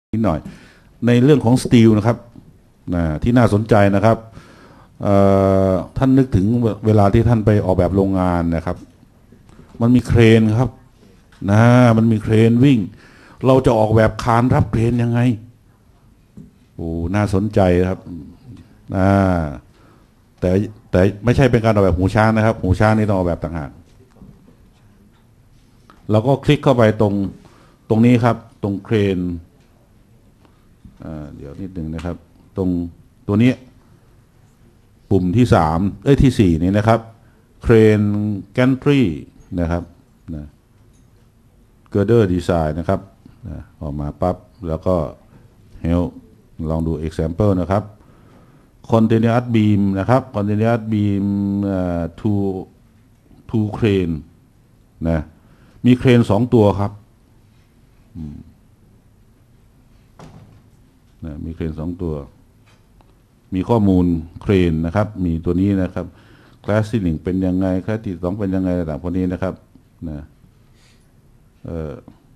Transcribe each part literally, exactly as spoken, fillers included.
นิดหน่อยในเรื่องของสตีลนะครับนะที่น่าสนใจนะครับท่านนึกถึงเวลาที่ท่านไปออกแบบโรงงานนะครับมันมีเครนครับนะมันมีเครนวิ่งเราจะออกแบบคานรับเครนยังไงโอ้น่าสนใจครับนะแต่แต่ไม่ใช่เป็นการออกแบบหูช้างนะครับหูช้างนี่ต้องออกแบบต่างหากเราก็คลิกเข้าไปตรงตรงนี้ครับตรงเครนเดี๋ยวนิดหนึ่งนะครับตรงตัวนี้ปุ่มที่สามเอ้ยที่สี่นี่นะครับเครนแกนทรีนะครับนะเกอร์เดอร์ดีไซน์นะครับนะออกมาปั๊บแล้วก็ help ลองดู example นะครับ continuous beam นะครับ continuous beam to to crane นะมีเครนสองตัวครับนะมีเครนสองตัวมีข้อมูลเครนนะครับมีตัวนี้นะครับคลาสที่หนึ่งเป็นยังไงคลาสที่สองเป็นยังไงต่างพวกนี้นะครับนะเอ่อ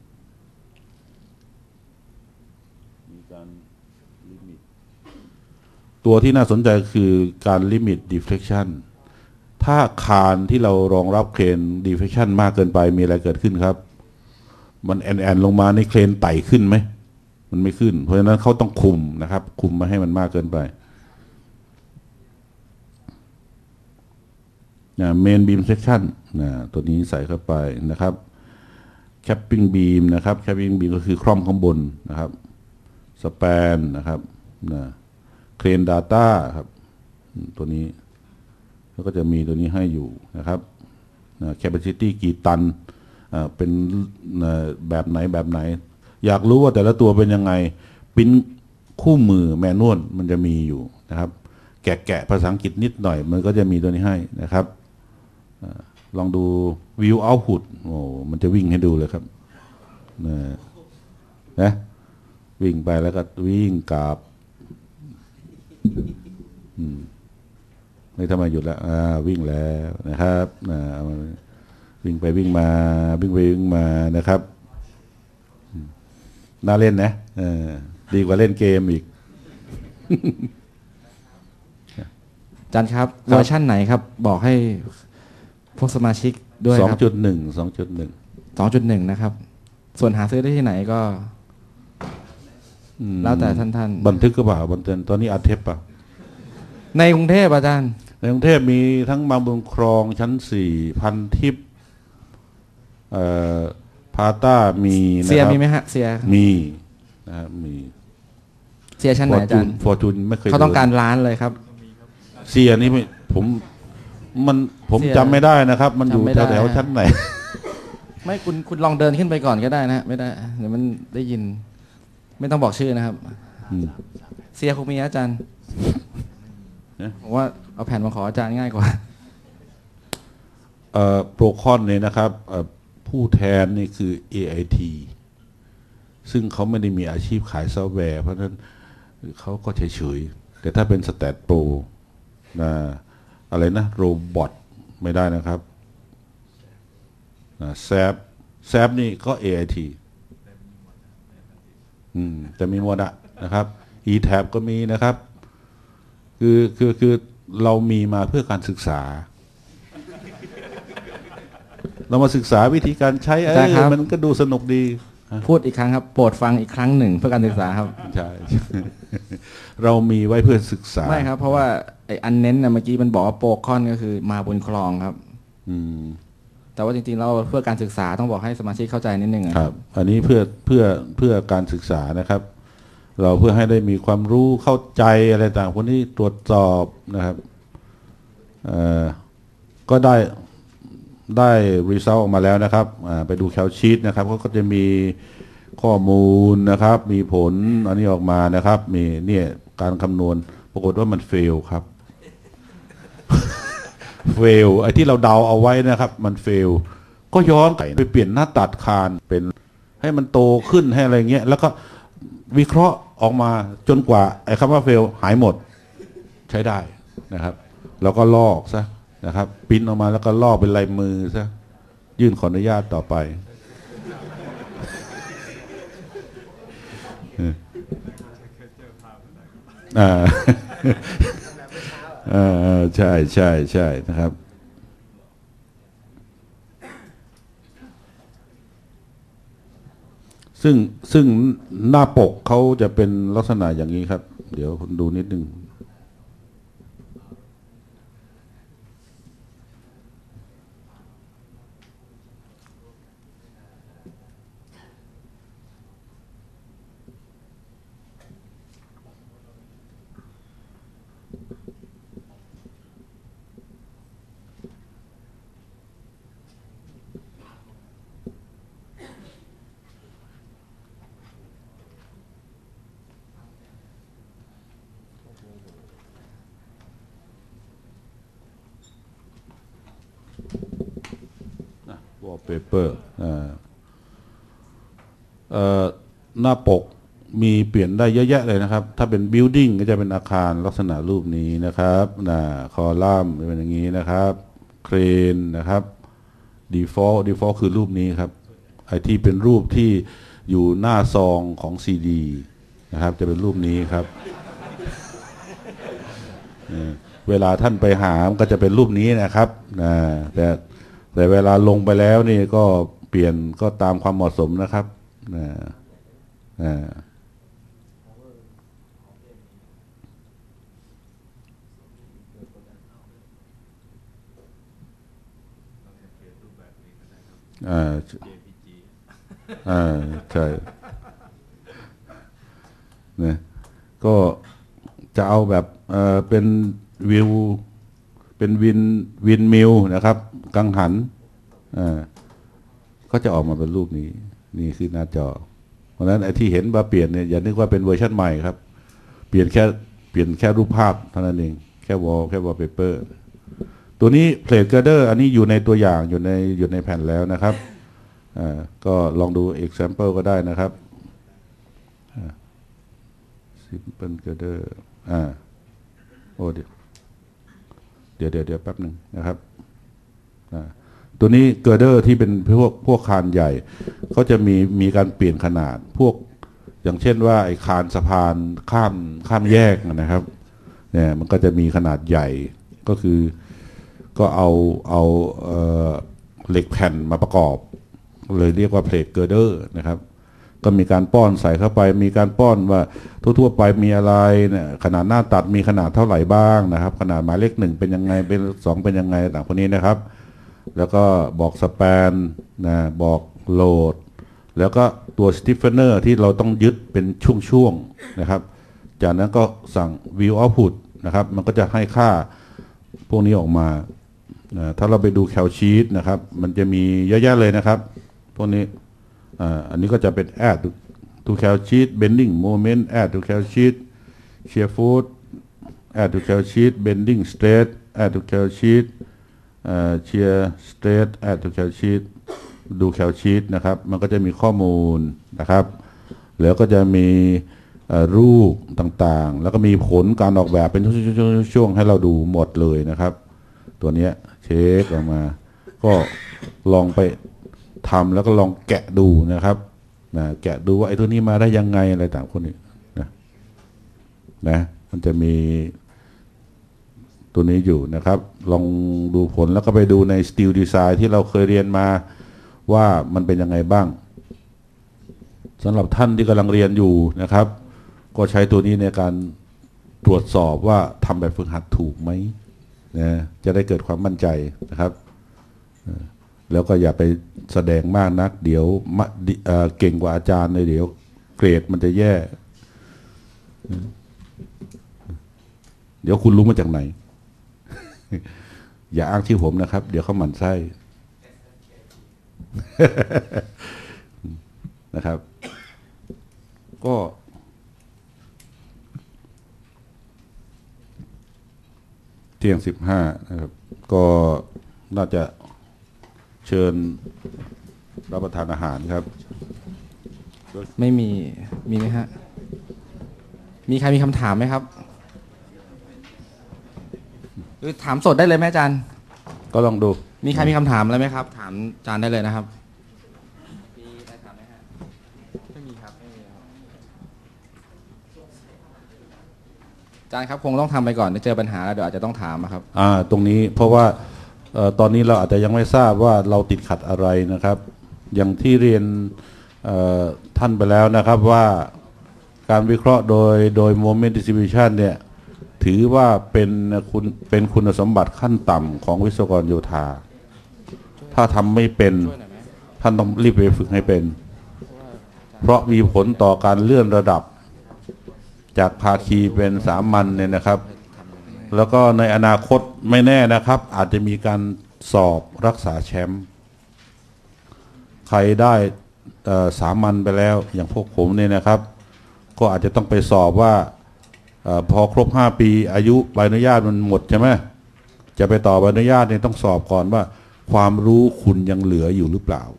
มีการลิมิตตัวที่น่าสนใจคือการลิมิต deflection ถ้าคานที่เรารองรับเครน deflection มากเกินไปมีอะไรเกิดขึ้นครับมันแอนแอนลงมาในเครนไต่ขึ้นไหมมันไม่ขึ้นเพราะฉะนั้นเขาต้องคุมนะครับคุมไม่ให้มันมากเกินไปนะเมนบีมเซคชั่นนะตัวนี้ใส่เข้าไปนะครับแคปปิ้งบีมนะครับแคปปิ้งบีมก็คือคร่อมข้างบนนะครับสแปนนะครับนะเครน Data ครับตัวนี้แล้วก็จะมีตัวนี้ให้อยู่นะครับนะ Capacity กี่ตันอ่าเป็นแบบไหนแบบไหนอยากรู้ว่าแต่ละตัวเป็นยังไงปิ้นคู่มือแมนนวลมันจะมีอยู่นะครับแกะๆภาษาอังกฤษนิดหน่อยมันก็จะมีตัวนี้ให้นะครับลองดู View Output โอ้มันจะวิ่งให้ดูเลยครับนะนะวิ่งไปแล้วก็วิ่งกลับอืมไม่ทำไมหยุดแล้วอ่าวิ่งแล้วนะครับนะวิ่งไปวิ่งมาวิ่งไปวิ่งมานะครับน่าเล่นนะเออดีกว่าเล่นเกมอีกอาจารย์ครับเวอร์ชั่นไหนครับบอกให้พวกสมาชิกด้วยครับสองจุดหนึ่ง สองจุดหนึ่งสองจุดหนึ่ง นะครับส่วนหาซื้อได้ที่ไหนก็แล้วแต่ท่านท่านบันทึกก็เปล่าบันทึกตอนนี้อัดเทปป่ะในกรุงเทพอาจารย์ในกรุงเทพมีทั้งบางบุญครองชั้นสี่พันทิพย์เอ่อพาต้ามีนะครับเสียมีไหมฮะเสียมีนะครับมีเสียชั้นไหนอาจารย์ฟอร์จูนไม่เคยเขาต้องการร้านเลยครับเสียนี่ผมมันผมจำไม่ได้นะครับมันอยู่แถวๆชั้นไหนไม่คุณคุณลองเดินขึ้นไปก่อนก็ได้นะไม่ได้เดี๋ยวมันได้ยินไม่ต้องบอกชื่อนะครับเสียคงมีอาจารย์ผมว่าเอาแผ่นมาขออาจารย์ง่ายกว่าเอ่อโปรคอนเนี่ยนะครับผู้แทนนี่คือ เอ ไอ ที ซึ่งเขาไม่ได้มีอาชีพขายซอฟต์แวร์เพราะฉะนั้นเขาก็เฉยๆแต่ถ้าเป็นสแตทโปรนะอะไรนะโรบอทไม่ได้นะครับนะแซฟแซฟนี่ก็ เอ ไอ ที อืมจะมีหมดอะนะครับ อี แท็บ ก็มีนะครับคือคือคือเรามีมาเพื่อการศึกษาเรามาศึกษาวิธีการใช้เออมันก็ดูสนุกดีพูดอีกครั้งครับโปรดฟังอีกครั้งหนึ่งเพื่อการศึกษาครับใช่เรามีไว้เพื่อศึกษาไม่ครับเพราะว่าไอ้อันเน้นนะเมื่อกี้มันบอกว่าโปรคอนก็คือมาบนคลองครับอืมแต่ว่าจริงๆเราเพื่อการศึกษาต้องบอกให้สมาชิกเข้าใจนิดนึงครับอันนี้เพื่อเพื่อเพื่อการศึกษานะครับเราเพื่อให้ได้มีความรู้เข้าใจอะไรต่างพวกนี้ตรวจสอบนะครับเอ่อก็ได้ได้รีซัลต์ออกมาแล้วนะครับไปดูแคลชีตนะครับเขาก็จะมีข้อมูลนะครับมีผลอันนี้ออกมานะครับมีเนี่ยการคำนวณปรากฏว่ามันเฟลครับเฟลไอ้ที่เราเดาเอาไว้นะครับมันเฟลก็ย้อนไปเปลี่ยนหน้าตัดคานเป็นให้มันโตขึ้นให้อะไรเงี้ยแล้วก็วิเคราะห์ออกมาจนกว่าไอ้คำว่าเฟลหายหมดใช้ได้นะครับแล้วก็ลอกซะนะครับพิมพ์ออกมาแล้วก็ลอกเป็นลายมือซะยื่นขออนุญาตต่อไปอ่าอ่าใช่ใช่ใช่นะครับซึ่งซึ่งหน้าปกเขาจะเป็นลักษณะอย่างนี้ครับเดี๋ยวคุณดูนิดนึงวอลเปเปอร์หน้าปกมีเปลี่ยนได้เยอะแยะเลยนะครับถ้าเป็น building ก็จะเป็นอาคารลักษณะรูปนี้นะครับนะคอลัมน์เป็นอย่างนี้นะครับเครนนะครับ default default คือรูปนี้ครับไอที่เป็นรูปที่อยู่หน้าซองของซีดีนะครับจะเป็นรูปนี้ครับเวลาท่านไปหาก็จะเป็นรูปนี้นะครับนะแต่แต่เวลาลงไปแล้วนี่ก็เปลี่ยนก็ตามความเหมาะสมนะครับนะนะอ่าอ่าใช่เนี่ยก็จะเอาแบบเออเป็นวิวเป็นวินวินมิลนะครับกังหันอ่าก็จะออกมาเป็นรูปนี้นี่คือหน้าจอเพราะฉะนั้นไอ้ที่เห็นมาเปลี่ยนเนี่ยอย่านึกว่าเป็นเวอร์ชันใหม่ครับเปลี่ยนแค่เปลี่ยนแค่รูปภาพเท่านั้นเองแค่วอลแค่วอลเปเปอร์ตัวนี้เพลทเกอร์เดอร์อันนี้อยู่ในตัวอย่างอยู่ในอยู่ในแผ่นแล้วนะครับอ่าก็ลองดู example ก็ได้นะครับ simple girder อ่าโอ้เดี๋ยวเดี๋ยวเดี๋ยวเดี๋ยวแป๊บหนึ่งนะครับอ่าตัวนี้เกอร์เดอร์ที่เป็นพวกพวกคานใหญ่เขาจะมีมีการเปลี่ยนขนาดพวกอย่างเช่นว่าไอ้คานสะพานข้ามข้ามแยกนะครับเนี่ยมันก็จะมีขนาดใหญ่ก็คือก็เอาเอาเอ่อเหล็กแผ่นมาประกอบเลยเรียกว่าเพลทเกอร์เดอร์นะครับก็มีการป้อนใส่เข้าไปมีการป้อนว่าทั่วๆไปมีอะไรเนี่ยขนาดหน้าตัดมีขนาดเท่าไหร่บ้างนะครับขนาดหมายเลขหนึ่งเป็นยังไงเป็นสองเป็นยังไงต่างพวกนี้นะครับแล้วก็บอกสแปนนะบอกโหลดแล้วก็ตัวสติฟเฟเนอร์ที่เราต้องยึดเป็นช่วงๆนะครับจากนั้นก็สั่ง view output นะครับมันก็จะให้ค่าพวกนี้ออกมานะถ้าเราไปดูแคลชีตนะครับมันจะมีเยอะแยะเลยนะครับพวกนี้อันนี้ก็จะเป็น add to cal sheet bending moment add to cal sheet shear foot add to cal sheet bending straight add to cal sheet shear straight add to cal sheet ดู cal sheet นะครับมันก็จะมีข้อมูลนะครับแล้วก็จะมีรูปต่างๆแล้วก็มีผลการออกแบบเป็นช่วงๆให้เราดูหมดเลยนะครับตัวนี้เช็คออกมาก็ลองไปทำแล้วก็ลองแกะดูนะครับนะแกะดูว่าไอ้ตัวนี้มาได้ยังไงอะไรต่างพวกนี้นะนะมันจะมีตัวนี้อยู่นะครับลองดูผลแล้วก็ไปดูใน Steel Design ที่เราเคยเรียนมาว่ามันเป็นยังไงบ้างสำหรับท่านที่กำลังเรียนอยู่นะครับก็ใช้ตัวนี้ในการตรวจสอบว่าทำแบบฝึกหัดถูกไหมนะจะได้เกิดความมั่นใจนะครับแล้วก็อย่าไปแสดงมากนักเดี๋ยวเก่งกว่าอาจารย์เลยเดี๋ยวเกรดมันจะแย่เดี๋ยวคุณรู้มาจากไหน อย่าอ้างชื่อผมนะครับเดี๋ยวเขาหมั่นไส้ นะครับก็เที่ยงสิบห้านะครับก็น่าจะเชิญรับประทานอาหารครับไม่มีมีไหมฮะมีใครมีคำถามไหมครับหรือถามสดได้เลยไหมอาจารย์ก็ลองดูมีใครมีคำถามอะไรไหมครับถามอาจารย์ได้เลยนะครับมีใครถามไหมฮะไม่มีครับไม่มีครับอาจารย์ครับคงต้องทำไปก่อนเดี๋ยวเจอปัญหาแล้วเดี๋ยวอาจจะต้องถามอะครับอ่าตรงนี้เพราะว่าเอ่อตอนนี้เราอาจจะยังไม่ทราบว่าเราติดขัดอะไรนะครับ อย่างที่เรียนเอ่อท่านไปแล้วนะครับว่าการวิเคราะห์โดยโดย moment distribution เนี่ยถือว่าเป็นคุณเป็นคุณสมบัติขั้นต่ำของวิศวกรโยธาถ้าทำไม่เป็นท่านต้องรีบไปฝึกให้เป็นเพราะมีผลต่อการเลื่อนระดับจากภาคีเป็นสามัญเนี่ยนะครับแล้วก็ในอนาคตไม่แน่นะครับอาจจะมีการสอบรักษาแชมป์ใครได้สามัญไปแล้วอย่างพวกผมเนี่ยนะครับก็อาจจะต้องไปสอบว่าอพอครบห้าปีอายุใบอนุญาตมันหมดใช่ไหมจะไปต่อใบอนุญาตเนี่ยต้องสอบก่อนว่าความรู้คุณยังเหลืออยู่หรือเปล่า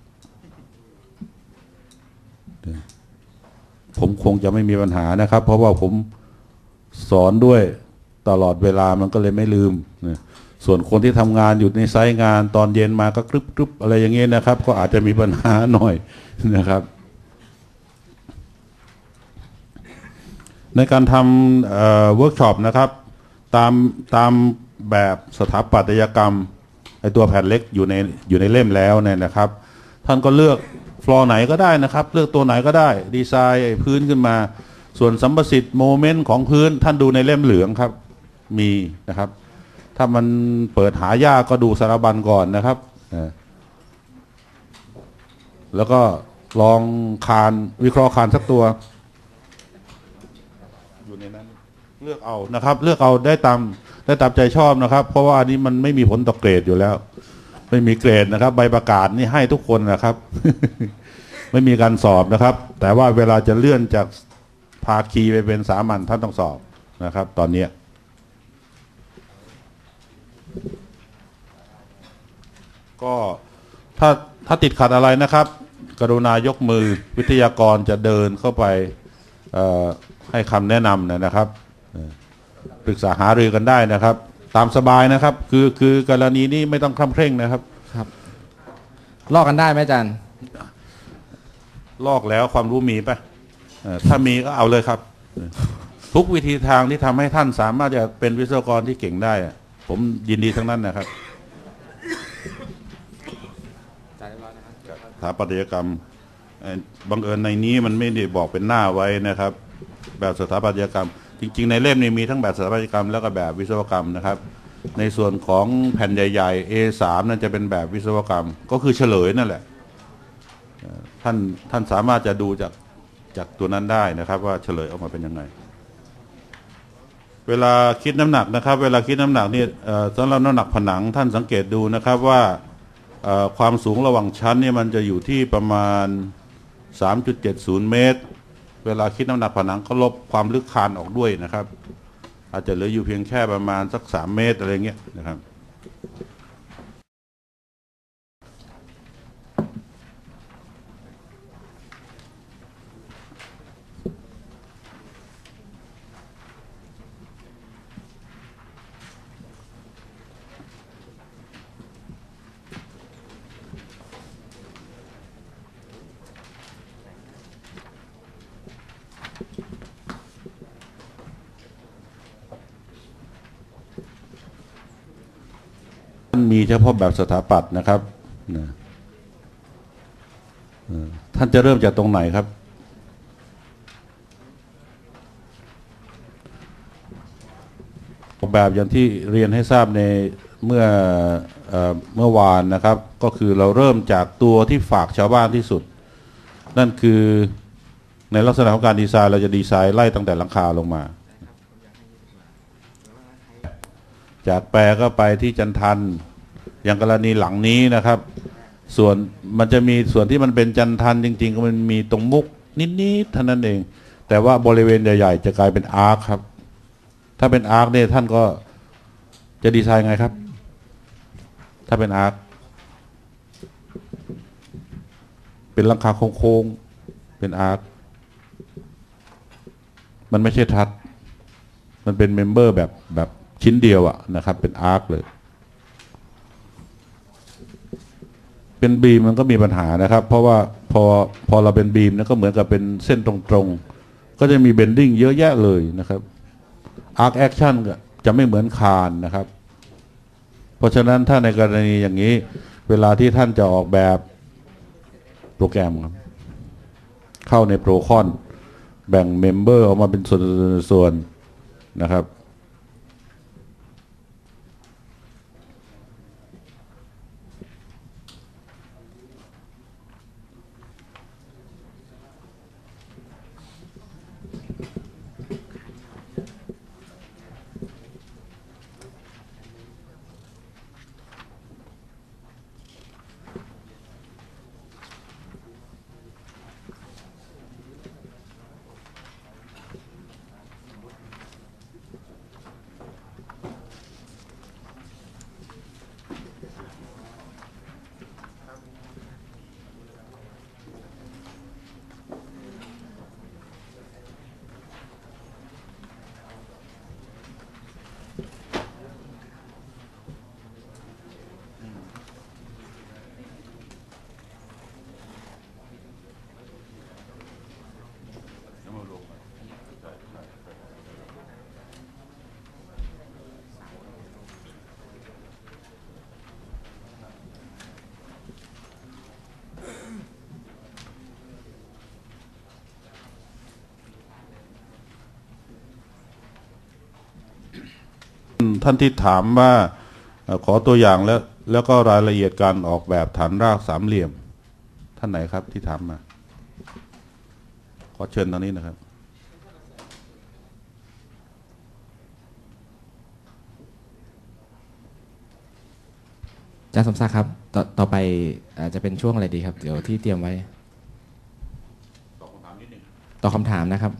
ผมคงจะไม่มีปัญหานะครับเพราะว่าผมสอนด้วยตลอดเวลามันก็เลยไม่ลืมส่วนคนที่ทำงานอยู่ในไซต์งานตอนเย็นมาก็กรึบกรึบอะไรอย่างเงี้ยนะครับก็อาจจะมีปัญหาหน่อยนะครับในการทำเวิร์กช็อปนะครับตามตามแบบสถาปัตยกรรมไอตัวแผ่นเล็กอยู่ในอยู่ในเล่มแล้วเนี่ยนะครับท่านก็เลือกฟลอร์ไหนก็ได้นะครับเลือกตัวไหนก็ได้ดีไซน์พื้นขึ้นมาส่วนสัมประสิทธิ์โมเมนต์ของพื้นท่านดูในเล่มเหลืองครับมีนะครับถ้ามันเปิดหายากก็ดูสารบัญก่อนนะครับแล้วก็ลองคานวิเคราะห์คานสักตัวอยู่ในนั้นเลือกเอานะครับเลือกเอาได้ตามได้ตามใจชอบนะครับเพราะว่าอันนี้มันไม่มีผลต่อเกรดอยู่แล้วไม่มีเกรดนะครับใบประกาศนี่ให้ทุกคนนะครับ ไม่มีการสอบนะครับแต่ว่าเวลาจะเลื่อนจากภาคีไปเป็นสามัญท่านต้องสอบนะครับตอนนี้ก็ถ้าถ้าติดขัดอะไรนะครับกรุณายกมือวิทยากรจะเดินเข้าไปให้คำแนะนำนะครับปรึกษาหารือกันได้นะครับตามสบายนะครับคือคือกรณีนี้ไม่ต้องคร่ำเคร่งนะครับครับลอกกันได้ไหมอาจารย์ลอกแล้วความรู้มีปะถ้ามีก็เอาเลยครับทุกวิธีทางที่ทำให้ท่านสามารถจะเป็นวิศวกรที่เก่งได้ผมยินดีทั้งนั้นนะครับสถาปัตยกรรมบังเอิญในนี้มันไม่ได้บอกเป็นหน้าไว้นะครับแบบสถาปัตยกรรมจริงๆในเล่มนี้มีทั้งแบบสถาปัตยกรรมแล้วก็แบบวิศวกรรมนะครับในส่วนของแผ่นใหญ่ๆ เอ สาม นั่นจะเป็นแบบวิศวกรรมก็คือเฉลยนั่นแหละท่านท่านสามารถจะดูจากจากตัวนั้นได้นะครับว่าเฉลยออกมาเป็นยังไงเวลาคิดน้ำหนักนะครับเวลาคิดน้ำหนักนี่สำหรับน้ำหนักผนังท่านสังเกตดูนะครับว่าความสูงระหว่างชั้นเนี่ยมันจะอยู่ที่ประมาณ สามจุดเจ็ดศูนย์ เมตรเวลาคิดน้ำหนักผนังก็ลบความลึกคานออกด้วยนะครับอาจจะเหลืออยู่เพียงแค่ประมาณสักสามเมตรอะไรเงี้ยนะครับมีเฉพาะแบบสถาปัตย์นะครับนะท่านจะเริ่มจากตรงไหนครับออกแบบอย่างที่เรียนให้ทราบในเมื่อเมื่อวานนะครับก็คือเราเริ่มจากตัวที่ฝากชาวบ้านที่สุดนั่นคือในลักษณะของการดีไซน์เราจะดีไซน์ไล่ตั้งแต่หลังคาลงมาจากแปรก็ไปที่จันทันอย่างกรณีหลังนี้นะครับส่วนมันจะมีส่วนที่มันเป็นจันทันจริงๆก็มันมีตรงมุกนิดๆเท่านั้นเองแต่ว่าบริเวณใหญ่ๆจะกลายเป็นอาร์คครับถ้าเป็นอาร์คเนี่ยท่านก็จะดีไซน์ไงครับถ้าเป็นอาร์คเป็นหลังคาโค้งๆเป็นอาร์คมันไม่ใช่ทัดมันเป็นเมมเบอร์แบบแบบชิ้นเดียวอะนะครับเป็นอาร์คเลยเป็นบีมมันก็มีปัญหานะครับเพราะว่าพอพอเราเป็นบีมนะก็เหมือนกับเป็นเส้นตรงๆก็จะมีเบนดิ้งเยอะแยะเลยนะครับ Arc Action จะไม่เหมือนคานนะครับเพราะฉะนั้นถ้าในกรณีอย่างนี้เวลาที่ท่านจะออกแบบโปรแกรมครับเข้าในโปรคอนแบ่งเมมเบอร์ออกมาเป็นส่วนๆนะครับท่านที่ถามว่าขอตัวอย่างแล้วแล้วก็รายละเอียดการออกแบบฐานรากสามเหลี่ยมท่านไหนครับที่ถามมาขอเชิญทางนี้นะครับอาจารย์สมศักดิ์ครับต่อต่อไปอาจจะเป็นช่วงอะไรดีครับเดี๋ยวที่เตรียมไว้ตอบคำถามนิดนึงตอบคำถามนะครับ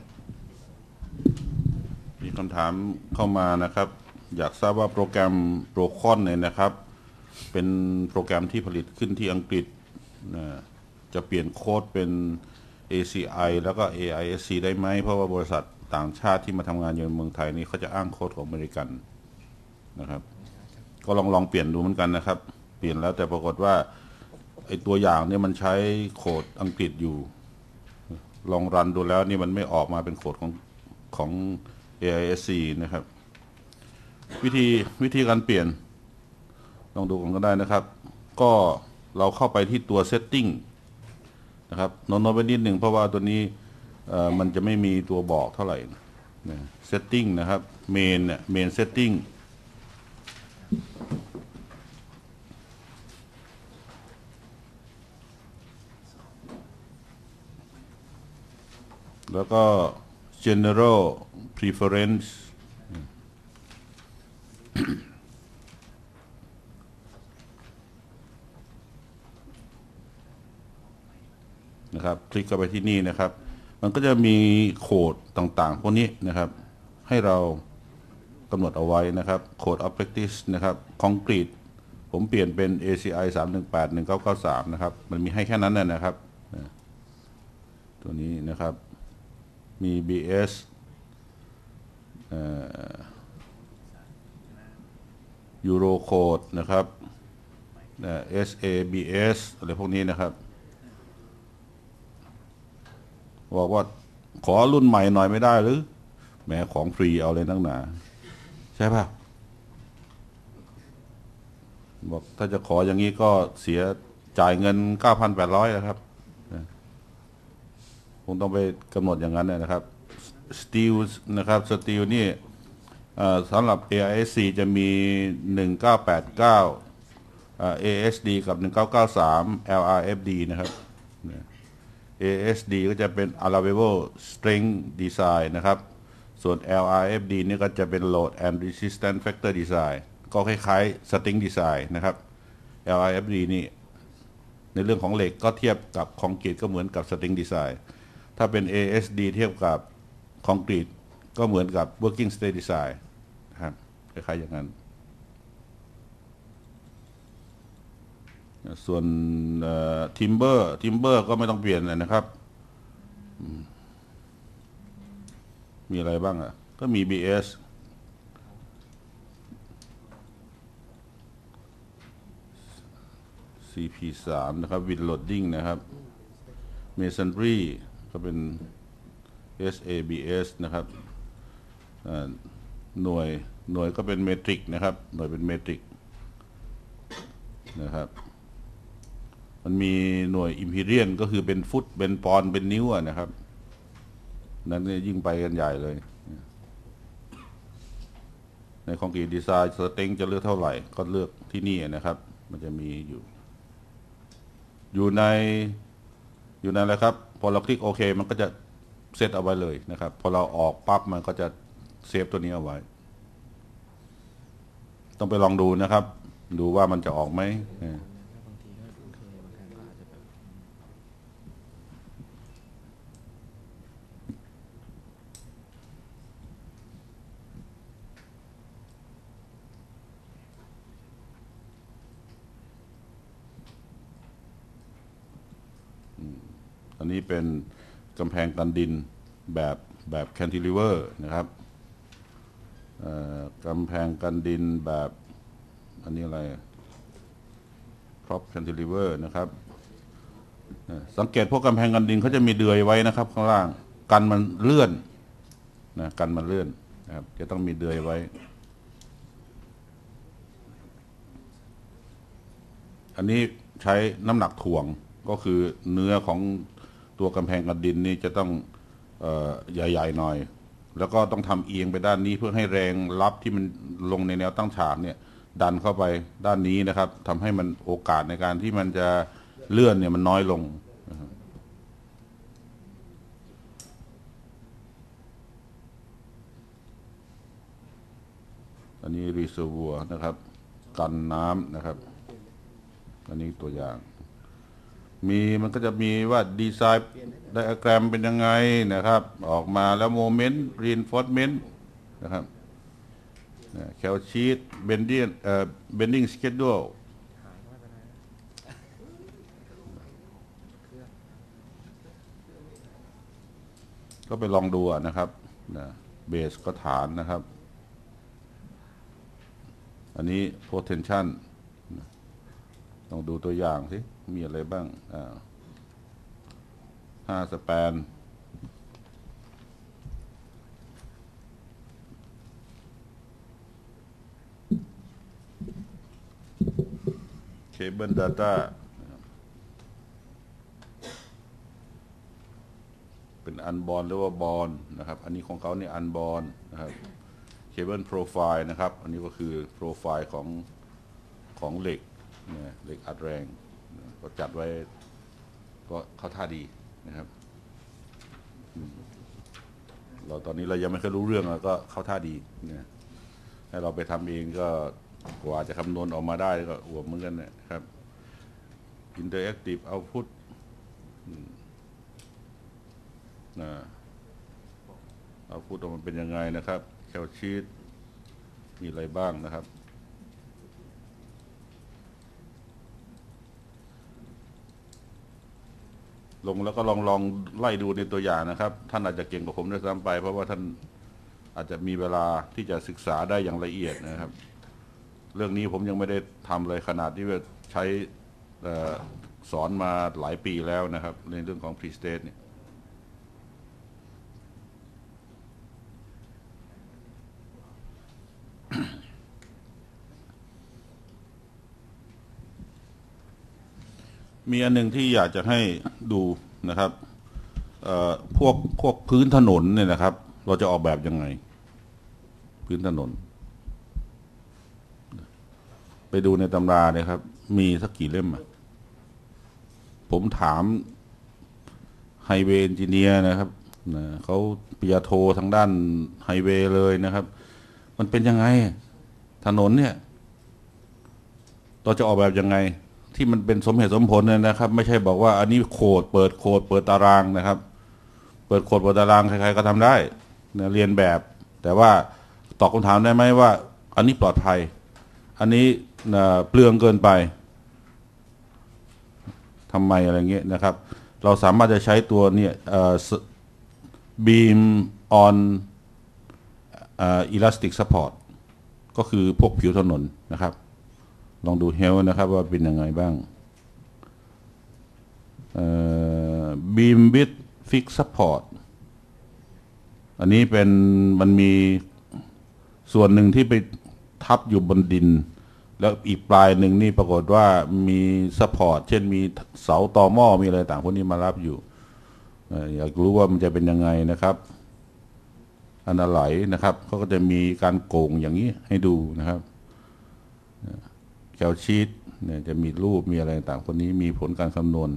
มีคำถามเข้ามานะครับอยากทราบว่าโปรแกรมโปรคอนเนี่ยนะครับเป็นโปรแกรมที่ผลิตขึ้นที่อังกฤษนะจะเปลี่ยนโค้ดเป็น เอ ซี ไอ แล้วก็ เอ ไอ เอส ซี ได้ไหมเพราะว่าบริษัทต่างชาติที่มาทำงานอยู่ในเมืองไทยนี่เขาจะอ้างโค้ดของอเมริกันนะครับก็ลองลองเปลี่ยนดูเหมือนกันนะครับเปลี่ยนแล้วแต่ปรากฏว่าไอตัวอย่างเนี่ยมันใช้โค้ดอังกฤษอยู่ลองรันดูแล้วนี่มันไม่ออกมาเป็นโค้ดของของ เอ ไอ เอส ซี นะครับวิธีวิธีการเปลี่ยนลองดูกันก็ได้นะครับก็เราเข้าไปที่ตัว setting นะครับโน้ตๆไว้นิดหนึ่งเพราะว่าตัวนี้มันจะไม่มีตัวบอกเท่าไหร่นะ setting นะครับ main เนี่ย main setting แล้วก็ general preferenceนะครับคลิกเข้าไปที่นี่นะครับมันก็จะมีโค้ดต่างๆพวกนี้นะครับให้เรากำหนดเอาไว้นะครับโค้ด of practice นะครับคอนกรีตผมเปลี่ยนเป็น เอ ซี ไอ สามหนึ่งแปด หนึ่งเก้าเก้าสาม นะครับมันมีให้แค่นั้นนะครับตัวนี้นะครับมี บี เอส ยูโรโค้ดนะครับ เอส เอ บี เอส อะไรพวกนี้นะครับบอกว่าขอรุ่นใหม่หน่อยไม่ได้หรือแหมของฟรีเอาเลยตั้งหนาใช่ป่ะบอกถ้าจะขออย่างนี้ก็เสียจ่ายเงิน เก้าพันแปดร้อย นะครับคงต้องไปกำหนดอย่างนั้นนะครับสตีลนะครับสตีลนี่สำหรับ เอ ไอ เอส ซี จะมี หนึ่งเก้าแปดเก้า เอ เอส ดี กับ หนึ่งเก้าเก้าสาม แอล อาร์ เอฟ ดี นะครับ เอ เอส ดี ก็จะเป็น allowable strength design นะครับส่วน แอล อาร์ เอฟ ดี นี่ก็จะเป็น load and resistance factor design ก็คล้ายๆ string design นะครับ แอล อาร์ เอฟ ดี นี่ในเรื่องของเหล็กก็เทียบกับคอนกรีตก็เหมือนกับ string design ถ้าเป็น เอ เอส ดี เทียบกับคอนกรีตก็เหมือนกับ working state design นะครับคล้ายๆอย่างนั้นส่วนทิมเบอร์ทิมเบอร์ก็ไม่ต้องเปลี่ยนเลยนะครับมีอะไรบ้างอ่ะก็มี บี เอส ซี พี สาม นะครับ Wind Loading นะครับ Masonry ก็เป็น เอส เอ บี เอส นะครับหน่วยหน่วยก็เป็นเมตริกนะครับหน่วยเป็นเมตริกนะครับมันมีหน่วยอิมพีเรียนก็คือเป็นฟุตเป็นปอนด์เป็นนิ้วนะครับนั้นเนี่ยยิ่งไปกันใหญ่เลยในคอนกรีตดีไซน์สเต็งจะเลือกเท่าไหร่ก็เลือกที่นี่นะครับมันจะมีอยู่อยู่ในอยู่ในอะไรครับพอเราคลิกโอเคมันก็จะเซตเอาไว้เลยนะครับพอเราออกปั๊บมันก็จะเซฟตัวนี้เอาไว้ต้องไปลองดูนะครับดูว่ามันจะออกไหมอันนี้เป็นกำแพงกันดินแบบแบบแคนติลิเวอร์นะครับกำแพงกันดินแบบอันนี้อะไรพร็อพแคนติลิเวอร์นะครับสังเกตพวกกำแพงกันดินเขาจะมีเดือยไว้นะครับข้างล่างกันมันเลื่อนนะกันมันเลื่อนนะครับจะต้องมีเดือยไว้อันนี้ใช้น้ำหนักถ่วงก็คือเนื้อของตัวกำแพงกันดินนี่จะต้องเอ่อใหญ่ๆหน่อยแล้วก็ต้องทำเอียงไปด้านนี้เพื่อให้แรงรับที่มันลงในแนวตั้งฉากเนี่ยดันเข้าไปด้านนี้นะครับทำให้มันโอกาสในการที่มันจะเลื่อนเนี่ยมันน้อยลงนะครับอันนี้รีเซอร์วัวนะครับกันน้ำนะครับอันนี้ตัวอย่างมีมันก็จะมีว่าดีไซน์ไดอะแกรมเป็นยังไงนะครับออกมาแล้วโมเมนต์รีนฟอร์สเมนต์นะครับแคลชีตเบนดิ้งเอ่อเบนดิ้งสเกจดูลก็ไปลองดูนะครับนะเบสก็ฐานนะครับอันนี้ potential ต้องดูตัวอย่างสิมีอะไรบ้างอ่าห้าสแปนเคเบิล Data เป็นอันบอลหรือว่าบอลนะครับอันนี้ของเขาเนี่ยอันบอลนะครับเคเบิลโปรไฟล์นะครับอันนี้ก็คือโปรไฟล์ของของเหล็กเนี่ยเหล็กอัดแรงก็จัดไว้ก็เข้าท่าดีนะครับเราตอนนี้เรายังไม่เคยรู้เรื่องก็เข้าท่าดีเนี่ยให้เราไปทำเองก็กว่าจะคำนวณออกมาได้ก็อวบเหมือนกันนะครับ Interactive Output นะเอาพูดออกมาเป็นยังไงนะครับแคลชีตมีอะไรบ้างนะครับลงแล้วก็ลองลองไล่ดูในตัวอย่างนะครับท่านอาจจะเก่งกว่าผมด้วยซ้ำไปเพราะว่าท่านอาจจะมีเวลาที่จะศึกษาได้อย่างละเอียดนะครับเรื่องนี้ผมยังไม่ได้ทำเลยขนาดที่ว่าใช้สอนมาหลายปีแล้วนะครับในเรื่องของ Pre-State เนี่ยมีอันหนึ่งที่อยากจะให้ดูนะครับพวกพวกพื้นถนนเนี่ยนะครับเราจะออกแบบยังไงพื้นถนนไปดูในตำราเนี่ยครับมีสักกี่เล่มอ่ะผมถามไฮเวย์เอนจิเนียร์นะครับนะเขาปริญญาโททางด้านไฮเวย์เลยนะครับมันเป็นยังไงถนนเนี่ยเราจะออกแบบยังไงที่มันเป็นสมเหตุสมผลนะครับไม่ใช่บอกว่าอันนี้โคดเปิดโคดเปิดตารางนะครับเปิดโคดเปิดตารางใครๆก็ทำได้นะเรียนแบบแต่ว่าตอบคำถามได้ไหมว่าอันนี้ปลอดภัยอันนี้เปลืองเกินไปทำไมอะไรเงี้ยนะครับเราสามารถจะใช้ตัวเนี่ย beam on elastic support ก็คือพวกผิวถนนนะครับลองดูเฮลนะครับว่าเป็นยังไงบ้าง beam with fixed support อันนี้เป็นมันมีส่วนหนึ่งที่ไปทับอยู่บนดิน แล้วอีกปลายหนึ่งนี่ปรากฏว่ามีซัพพอร์ตเช่นมีเสาตอหม้อมีอะไรต่างพวกนี้มารับอยู่อยากรู้ว่ามันจะเป็นยังไงนะครับอันไหลนะครับเขาก็จะมีการโก่งอย่างนี้ให้ดูนะครับแคลชีตเนี่ยจะมีรูปมีอะไรต่างคนนี้มีผลการคำนวณ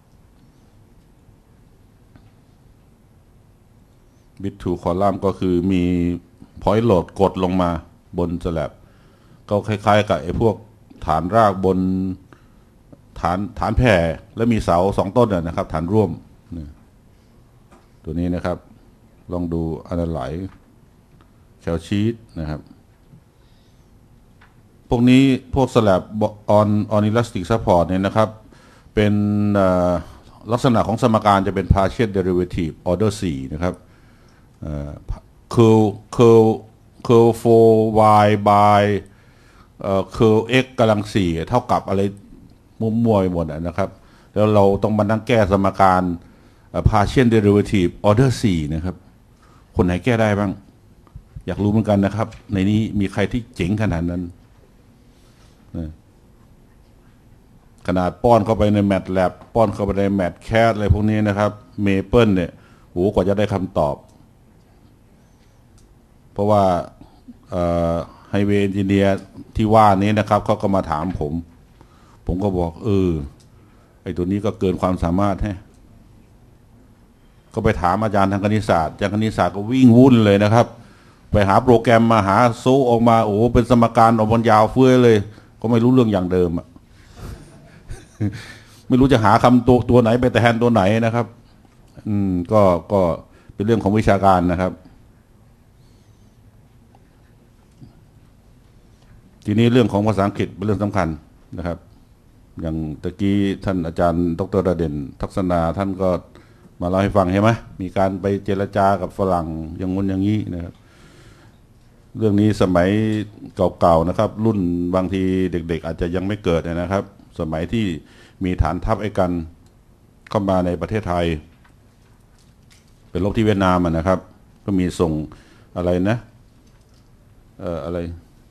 บิททูคอลัมน์ก็คือมีพอยต์โหลดกดลงมาบนสแลบก็คล้ายๆกับไอ้พวกฐานรากบนฐานฐานแผ่แล้วมีเสาสองต้นนะครับฐานร่วมตัวนี้นะครับลองดูอันไหลแคลชีตนะครับพวกนี้พวกสแลบออนออนอิลาสติกซัพพอร์ตเนี่ยนะครับเป็นลักษณะของสมการจะเป็น partial derivative order สี่นะครับcurl curl curl โฟร์ y by curl x กำลังสี่เท่ากับอะไรมั่วๆไปหมดนะครับแล้วเราต้องมานั่งแก้สมการ partial derivative order สี่นะครับคนไหนแก้ได้บ้างอยากรู้เหมือนกันนะครับในนี้มีใครที่เจ๋งขนาดนั้นขนาดป้อนเข้าไปในแมทแลบป้อนเข้าไปในแมทแคสอะไรพวกนี้นะครับเมเปิลเนี่ยโหกว่าจะได้คำตอบเพราะว่าไฮเวย์เอนจิเนียร์ที่ว่านี้นะครับเขาก็มาถามผมผมก็บอกเออไอตัวนี้ก็เกินความสามารถให้ก็ไปถามอาจารย์ทางคณิตศาสตร์อาจารย์คณิตศาสตร์ก็วิ่งวุ่นเลยนะครับไปหาโปรแกรมมาหาโซออกมาโอ้เป็นสมการออกมันยาวเฟื้อยเลยก็ไม่รู้เรื่องอย่างเดิมอ่ะ ไม่รู้จะหาคำตัวตัวไหนไปแทนตัวไหนนะครับอืมก็ก็เป็นเรื่องของวิชาการนะครับทีนี้เรื่องของภาษาอังกฤษเป็นเรื่องสำคัญนะครับอย่างตะกี้ท่านอาจารย์ดร.ดเด่นทักษณาท่านก็มาเล่าให้ฟังใช่ไหมมีการไปเจรจากับฝรั่งอย่างงนอย่างนี้นะครับเรื่องนี้สมัยเก่าๆนะครับรุ่นบางทีเด็กๆอาจจะยังไม่เกิดนะครับสมัยที่มีฐานทัพไอ้กันเข้ามาในประเทศไทยเป็นรบที่เวียดนามนะครับก็มีส่งอะไรนะเอ่ออะไร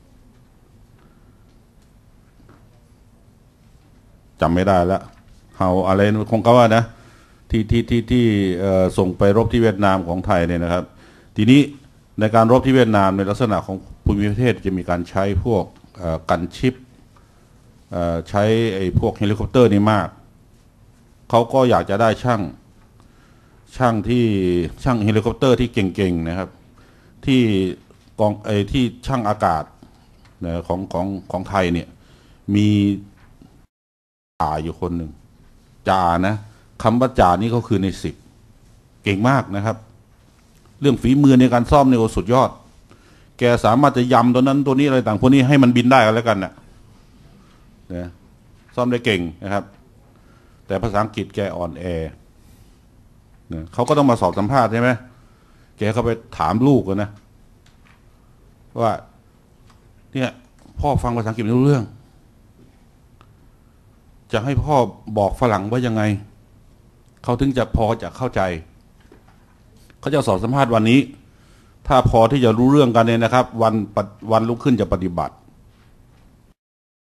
จำไม่ได้แล้วเฮาอะไรคงเขาว่านะที่ที่ที่ที่ส่งไปรบที่เวียดนามของไทยเนี่ยนะครับทีนี้ในการรบที่เวียดนามในลักษณะของภูมิประเทศจะมีการใช้พวกกันชิปใช้ไอ้พวกเฮลิคอปเตอร์นี่มากเขาก็อยากจะได้ช่างช่างที่ช่างเฮลิคอปเตอร์ที่เก่งๆนะครับที่กองไอ้ที่ช่างอากาศของของของไทยเนี่ยมีจ่าอยู่คนหนึ่งจ่านะคำว่าจ่านี่ก็คือในสิบเก่งมากนะครับเรื่องฝีมือในการซ่อมในโอสุดยอดแกสามารถจะยำตัวนั้นตัวนี้อะไรต่างพวกนี้ให้มันบินได้กันแล้วกันนะนะซ่อมได้เก่งนะครับแต่ภาษาอังกฤษแกอ่อนแอนะเขาก็ต้องมาสอบสัมภาษณ์ใช่ไหมแกเขาไปถามลูกกันนะว่าเนี่ยพ่อฟังภาษาอังกฤษไม่รู้เรื่องจะให้พ่อบอกฝรั่งว่ายังไงเขาถึงจะพอจะเข้าใจเขาจะสอบสัมภาษณ์วันนี้ถ้าพอที่จะรู้เรื่องกันเนี่ยนะครับวันวันลุกขึ้นจะปฏิบัติ